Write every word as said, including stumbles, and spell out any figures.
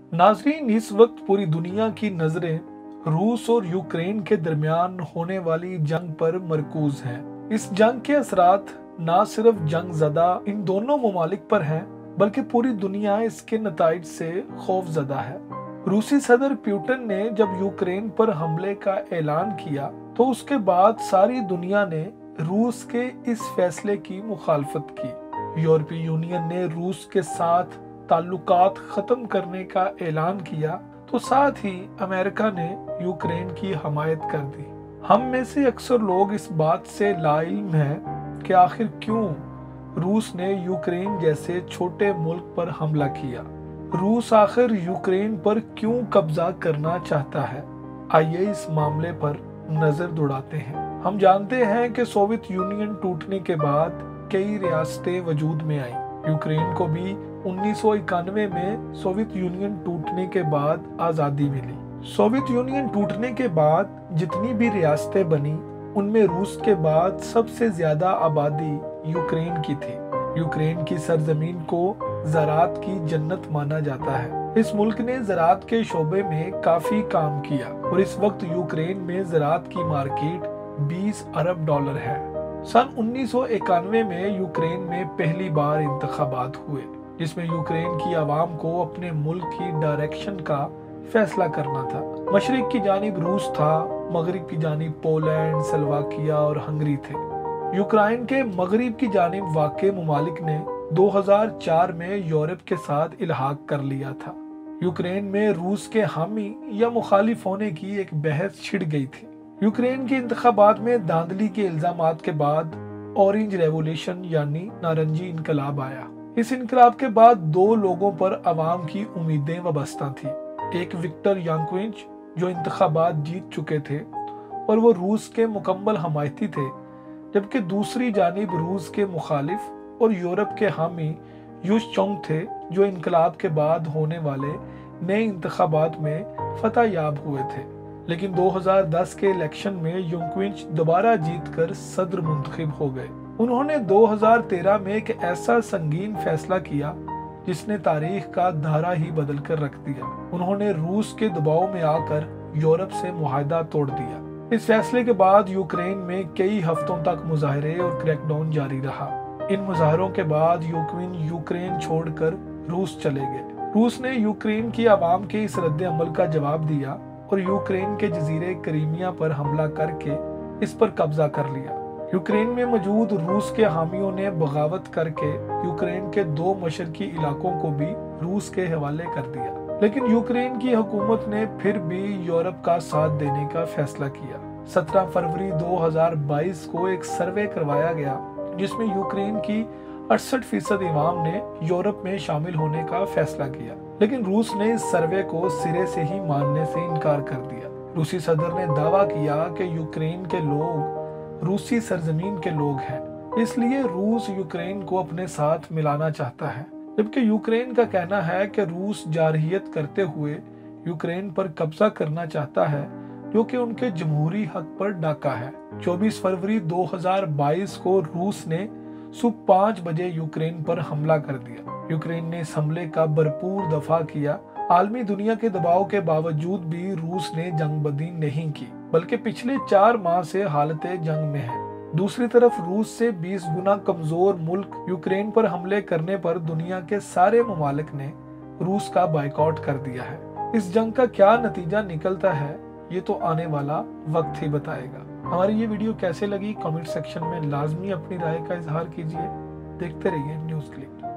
नाजरीन, इस वक्त पूरी दुनिया की नजरें रूस और यूक्रेन के दरमियान होने वाली जंग पर मरकूज हैं। इस जंग के असरात न सिर्फ जंग ज़दा इन दोनों ममालिक पर हैं, बल्कि पूरी दुनिया इसके नताइज से खौफजदा है। रूसी सदर पुतिन ने जब यूक्रेन पर हमले का ऐलान किया तो उसके बाद सारी दुनिया ने रूस के इस फैसले की मुखालफत की। यूरोपीय यूनियन ने रूस के साथ ताल्लुकात खत्म करने का ऐलान किया तो साथ ही अमेरिका ने यूक्रेन की हमायत कर दी। हम में से अक्सर लोग इस बात से लाइल्म हैं कि आखिर क्यों रूस ने यूक्रेन जैसे छोटे मुल्क पर हमला किया। रूस आखिर यूक्रेन पर क्यों कब्जा करना चाहता है? आइए इस मामले पर नजर दौड़ाते हैं। हम जानते हैं कि सोवियत यूनियन टूटने के बाद कई रियासतें वजूद में आईं। यूक्रेन को भी उन्नीस सौ इक्यानवे में सोवियत यूनियन टूटने के बाद आज़ादी मिली। सोवियत यूनियन टूटने के बाद जितनी भी रियासतें बनी उनमें रूस के बाद सबसे ज्यादा आबादी यूक्रेन की थी। यूक्रेन की सरजमीन को ज़राअत की जन्नत माना जाता है। इस मुल्क ने ज़राअत के शोबे में काफी काम किया और इस वक्त यूक्रेन में ज़राअत की मार्केट बीस अरब डॉलर है। सन उन्नीस सौ इक्यानवे में यूक्रेन में पहली बार इंतखाबात हुए जिसमें यूक्रेन की आवाम को अपने मुल्क की डायरेक्शन का फैसला करना था। मशरिक की जानिब रूस था, मगरिब की जानिब पोलैंड, स्लोवाकिया और हंगरी थे। यूक्रेन के मगरिब की जानिब वाक़े ममालिक ने दो हज़ार चार में यूरोप के साथ इल्हाक कर लिया था। यूक्रेन में रूस के हामी या मुखालिफ होने की एक बहस छिड़ गई थी। यूक्रेन के इंतखाबात में धांधली के इल्जामात के बाद ऑरेंज रेवोल्यूशन यानी नारंगी इनकलाब आया। इस इनकलाब के बाद दो लोगों पर अवाम की उम्मीदें वाबस्ता थी। एक विक्टर यानुकोविच जो इंतखाबात जीत चुके थे और वो रूस के मुकम्मल हमायती थे, जबकि दूसरी जानिब रूस के मुखालिफ और यूरोप के हामी युशचोंग थे जो इनकलाब के बाद होने वाले नए इंतखाबात में फतह याब हुए थे। लेकिन दो हज़ार दस के इलेक्शन में यानुकोविच दोबारा जीतकर सदर मुंतखब हो गए। उन्होंने दो हज़ार तेरह में एक ऐसा संगीन फैसला किया जिसने तारीख का धारा ही बदल कर रख दिया। उन्होंने रूस के दबाव में आकर यूरोप से मुआहदा तोड़ दिया। इस फैसले के बाद यूक्रेन में कई हफ्तों तक मुजाहरे और क्रैकडाउन जारी रहा। इन मुजाहरों के बाद यूक्रेन यूक्रेन छोड़कर रूस चले गए। रूस ने यूक्रेन की आवाम के इस रद्द अमल का जवाब दिया और यूक्रेन के जजीरे क्रीमिया पर हमला करके इस पर कब्जा कर लिया। यूक्रेन में मौजूद रूस के हामियों ने बगावत करके यूक्रेन के दो मशरकी इलाकों को भी रूस के हवाले कर दिया। लेकिन यूक्रेन की हुकूमत ने फिर भी यूरोप का साथ देने का फैसला किया। सत्रह फरवरी दो हज़ार बाईस को एक सर्वे करवाया गया जिसमें यूक्रेन की अड़सठ फीसद इमाम ने यूरोप में शामिल होने का फैसला किया। लेकिन रूस ने इस सर्वे को सिरे से ही मानने से इनकार कर दिया। रूसी सदर ने दावा किया कि यूक्रेन के लोग रूसी सरजमीन के लोग हैं, इसलिए रूस यूक्रेन को अपने साथ मिलाना चाहता है, जबकि यूक्रेन का कहना है कि रूस जारहियत करते हुए यूक्रेन पर कब्जा करना चाहता है, जो कि उनके जमहूरी हक पर डाका है। चौबीस फरवरी दो हज़ार बाईस को रूस ने सुबह पाँच बजे यूक्रेन पर हमला कर दिया। यूक्रेन ने इस हमले का भरपूर दफा किया। आलमी दुनिया के दबाव के बावजूद भी रूस ने जंगबंदी नहीं की, बल्कि पिछले चार माह से हालत जंग में है। दूसरी तरफ रूस से बीस गुना कमजोर मुल्क यूक्रेन पर हमले करने पर दुनिया के सारे ममालिक ने रूस का बायकॉट कर दिया है। इस जंग का क्या नतीजा निकलता है ये तो आने वाला वक्त ही बताएगा। हमारी ये वीडियो कैसे लगी कमेंट सेक्शन में लाजमी अपनी राय का इजहार कीजिए। देखते रहिए न्यूज़ क्लिक।